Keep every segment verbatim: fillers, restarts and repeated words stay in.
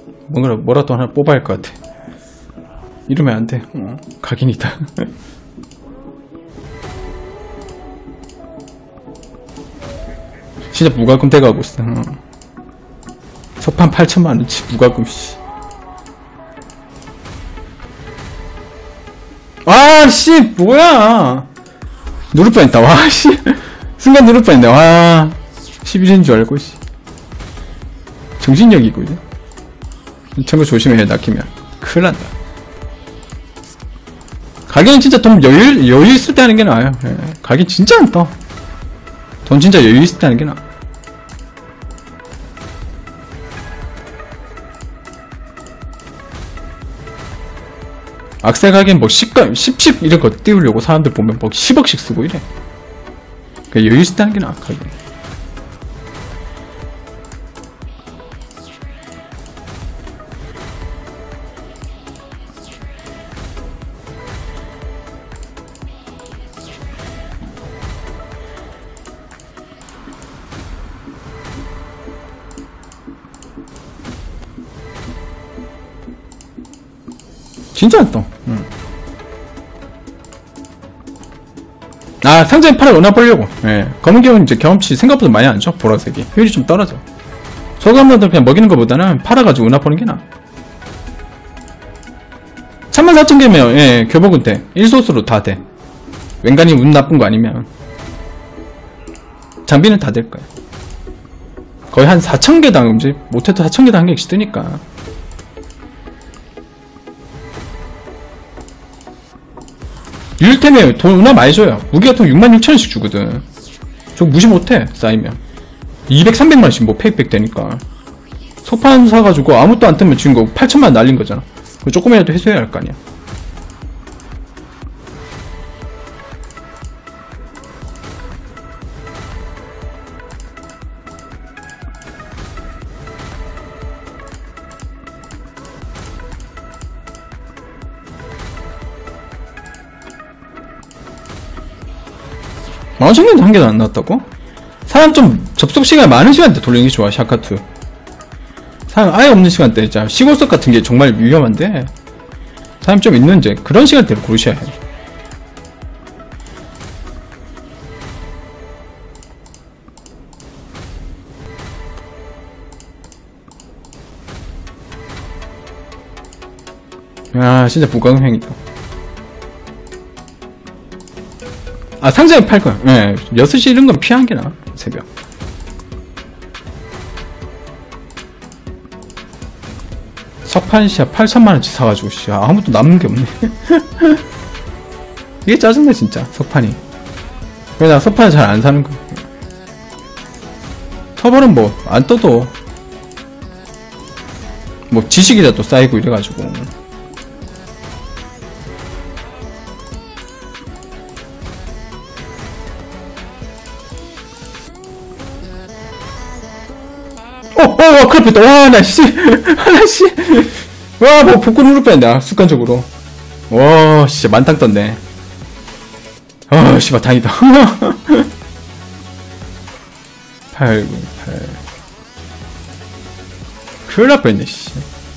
뭔가 뭐라도 하나 뽑아야 할 것 같아. 이러면 안 돼. 어, 각인이다. 진짜 무과금 돼가고 있어. 어. 석판 팔천만 원치 무과금, 씨. 아, 씨, 뭐야. 누를 뻔했다. 와, 씨. 순간 누를 뻔했네. 와. 십일인 줄 알고, 씨. 정신력이고, 이제. 참고 조심해, 낚이면. 큰일 난다. 가게는 진짜 돈 여유, 여유 있을 때 하는 게 나아요. 예. 가게 진짜 안 떠. 돈 진짜 여유 있을 때 하는 게 나아. 악셀 가게는 뭐 십감, 십, 십 이런 거 띄우려고 사람들 보면 뭐 십억씩 쓰고 이래. 그러니까 여유 있을 때 하는 게 나아, 가게. 진짜 안 떠. 응. 아, 상자에 팔을 넣어보려고. 예. 검은 경우는 이제 경험치 생각보다 많이 안 줘. 보라색이. 효율이 좀 떨어져. 소감자들 그냥 먹이는 것보다는 팔아가지고 은합보는 게 나아. 삼만 사천 개면, 예, 교복은 돼. 일소스로 다 돼. 웬간히 운 나쁜 거 아니면. 장비는 다 될 거야. 거의 한 사천 개당, 이제 못해도 사천 개당 한 개씩 뜨니까. 유일템에 돈 은하 많이 줘요. 무기 같은 거 육만 육천 원씩 주거든. 저거 무시 못해, 쌓이면. 이백, 삼백만 원씩 뭐 페이백 되니까. 석판 사가지고 아무것도 안 뜨면 지금 거 팔천만 원 날린 거잖아. 그거 조금이라도 해소해야 할 거 아니야. 만원천개도 한 개도 안 나왔다고? 사람 좀 접속시간이 많은 시간대 돌리는 게 좋아, 샤카투. 사람 아예 없는 시간대, 진짜 시골석 같은 게 정말 위험한데, 사람 좀 있는 이제 그런 시간대를 고르셔야 해. 야, 진짜 무광행이다. 아, 상자에 팔 거야. 예. 여섯 시 이런 건 피하는 게 나아. 새벽. 석판시야 팔천만 원치 사가지고, 씨. 아무것도 남는 게 없네. 이게 짜증나, 진짜. 석판이. 그래, 나 석판을 잘 안 사는 거야. 터벌은 뭐, 안 떠도. 뭐, 지식이라도 쌓이고 이래가지고. 어, 어, 와, 큰일 났다. 와, 나, 씨. 나, 씨. 와, 뭐, 복구 누를 뻔했다. 습관적으로. 와, 진짜 만땅 떴네. 아, 씨발, 다행이다. 팔, 구, 팔. 큰일 날 뻔했네, 씨.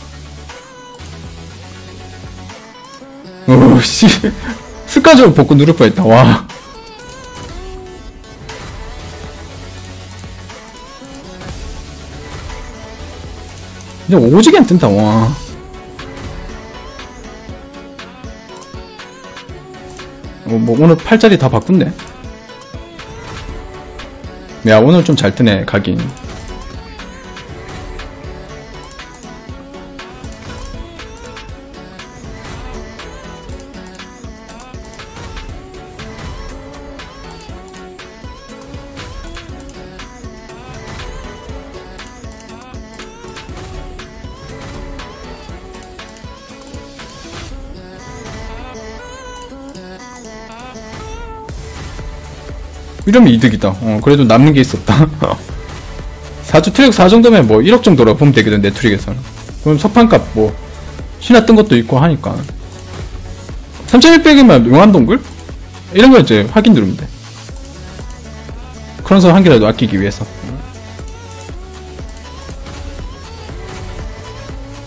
오, 씨. 습관적으로 복구 누를 뻔했다. 와. 그냥 오지게 안 뜬다, 와. 어, 뭐, 오늘 팔자리 다 바꾼네. 야, 오늘 좀 잘 뜨네, 각인. 이러면 이득이다. 어, 그래도 남는 게 있었다. 사주 트랙 사 정도면 뭐 일억 정도라고 보면 되거든, 내 트랙에서는. 그럼 석판값 뭐, 신화 뜬 것도 있고 하니까. 삼천육백이면 용암동굴? 이런 거 이제 확인 누르면 돼. 크런서 한 개라도 아끼기 위해서.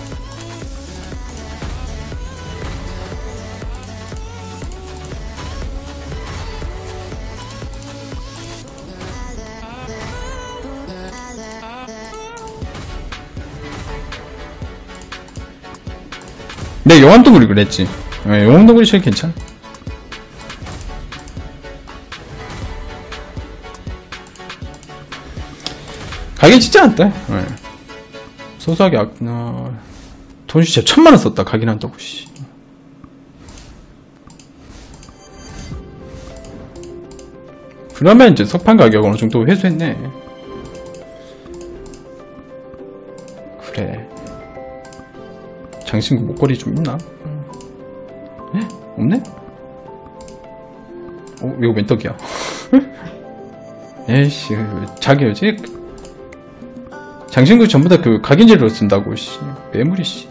내 영암동굴이 그랬지. 네, 영암동굴이 제일 괜찮아. 가격 진짜 안 돼. 네. 소소하게 아, 어, 돈 진짜 천만원 썼다. 가긴 한다고, 씨. 그러면 이제 석판 가격 어느 정도 회수했네. 그래. 장신구 목걸이 좀 있나? 에? 없네? 어, 이거 웬 떡이야? 에이씨, 자기여지? 장신구 전부 다 그 각인재료로 쓴다고, 씨. 매물이, 씨.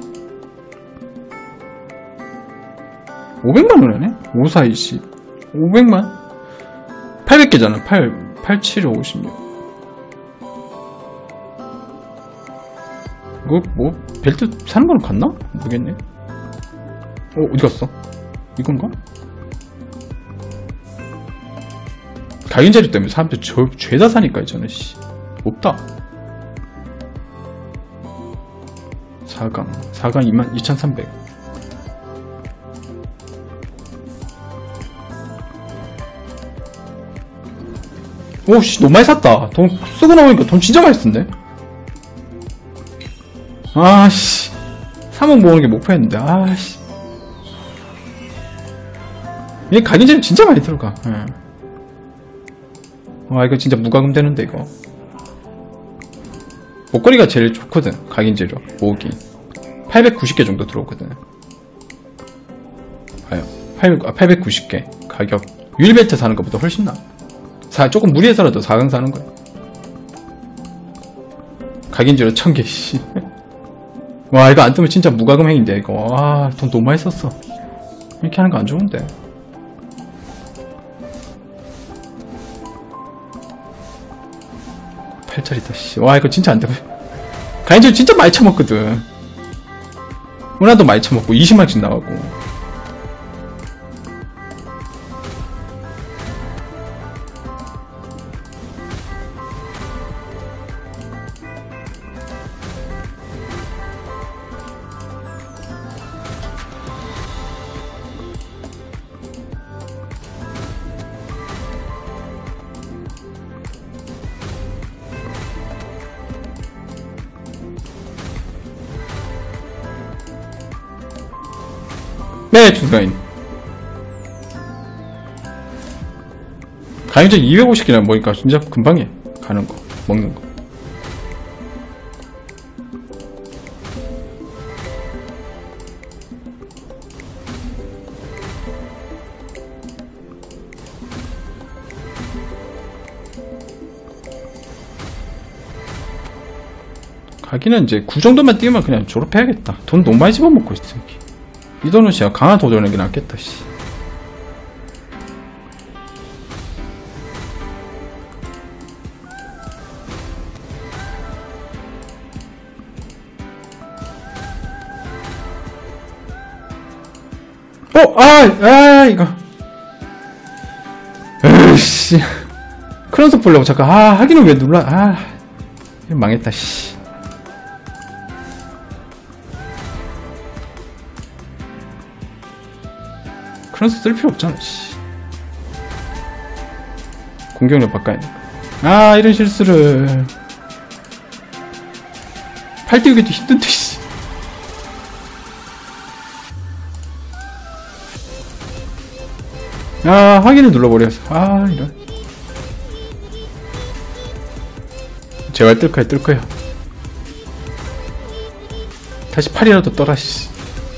오백만 원이네? 오사이십. 오백만? 팔백 개잖아. 팔, 팔, 칠, 오십육. 이거, 뭐, 벨트 사는 거는 갔나? 모르겠네. 어, 어디 갔어? 이건가? 가인재료 때문에 사람들 저, 죄다 사니까, 있잖아, 씨. 없다. 사강. 사강 이만 이천삼백. 오씨, 너무 많이 샀다. 돈 쓰고 나오니까 돈 진짜 많이 쓴데? 아씨. 삼억 모으는 게 목표였는데, 아씨. 얘 가격이 진짜 많이 들어가. 예. 와, 이거 진짜 무과금 되는데, 이거. 목걸이가 제일 좋거든. 각인재료 모으기. 팔백구십 개 정도 들어오거든. 봐요. 팔백, 아, 팔백구십 개. 가격. 유일벨트 사는 것보다 훨씬 나아. 사, 조금 무리해서라도 사 강 사는 거야. 각인재료 천 개, 씨. 와, 이거 안 뜨면 진짜 무과금 행인데, 이거. 와, 돈 너무 많이 썼어. 이렇게 하는 거 안 좋은데. 팔 짜리다, 씨. 와, 이거 진짜 안 돼. 가인재료 진짜 많이 처먹거든. 은하도 많이 처먹고, 이십만씩 나가고. 네, 중가인. 가인재 이백오십 개나 먹으니까 진짜 금방해. 가는 거, 먹는 거. 가기는 이제 구 정도만 띄우면 그냥 졸업해야겠다. 돈 너무 많이 집어먹고 있어. 이 돈은 진짜 강화 도전하는 게 낫겠다, 씨. 어, 아, 아, 이거. 으씨. 크론스 보려고 잠깐, 아, 하기는 왜 눌러, 아. 망했다, 씨. 크론스 쓸 필요 없잖아, 씨. 공격력 바꿔야 돼. 아, 이런 실수를. 팔 띄우기도 힘든데, 씨. 아, 확인을 눌러버렸어. 아, 이런. 제발 뜰 거야, 뜰 거야. 다시 팔이라도 떠라, 씨.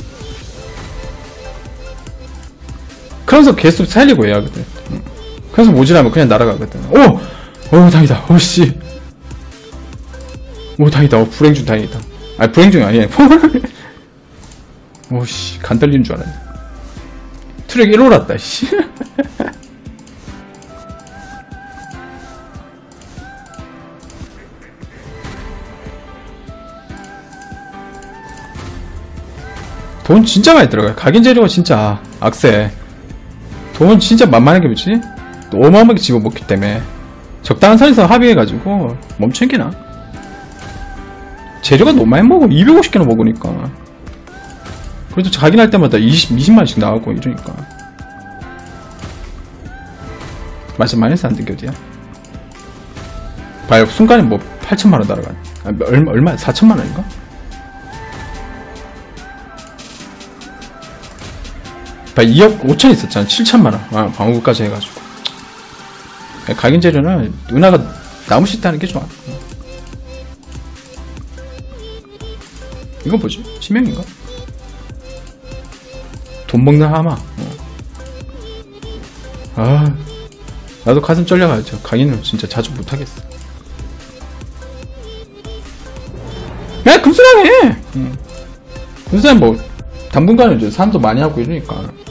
크론스 개수 살리고 해야 하거든. 크론스 모질하면 그냥 날아가거든. 오! 오, 다행이다. 오, 씨. 오, 다행이다. 오, 불행중 다행이다. 아니, 불행중이 아니야. 오, 씨. 간 떨리는 줄 알았네. 트랙 일 올랐다, 씨. 돈 진짜 많이 들어가요. 각인 재료가 진짜 악세. 돈 진짜 만만하게 뭐지? 어마어마하게 집어먹기 때문에 적당한 선에서 합의해가지고 멈추는 게 나아. 재료가 너무 많이 먹어. 이백오십 개나 먹으니까. 그래도 각인할 때마다 이십, 이십만씩 나가고 이러니까. 마이너스 마이너스 안 된 게 어디야? 봐요, 순간에 뭐 팔천만 원 날아가. 아, 얼마, 얼마, 사천만 원인가? 봐, 이억 오천 있었잖아. 칠천만 원. 아, 방어구까지 해가지고. 각인 재료는 누나가 나무실 때 하는 게 좋아. 이건 뭐지? 치명인가? 돈 먹는 하마. 어. 아, 나도 가슴 쫄려가지고 강의는 진짜 자주 못하겠어. 야, 금수라네! 응. 금수라는 뭐, 당분간은 이제 사람도 많이 하고 이러니까.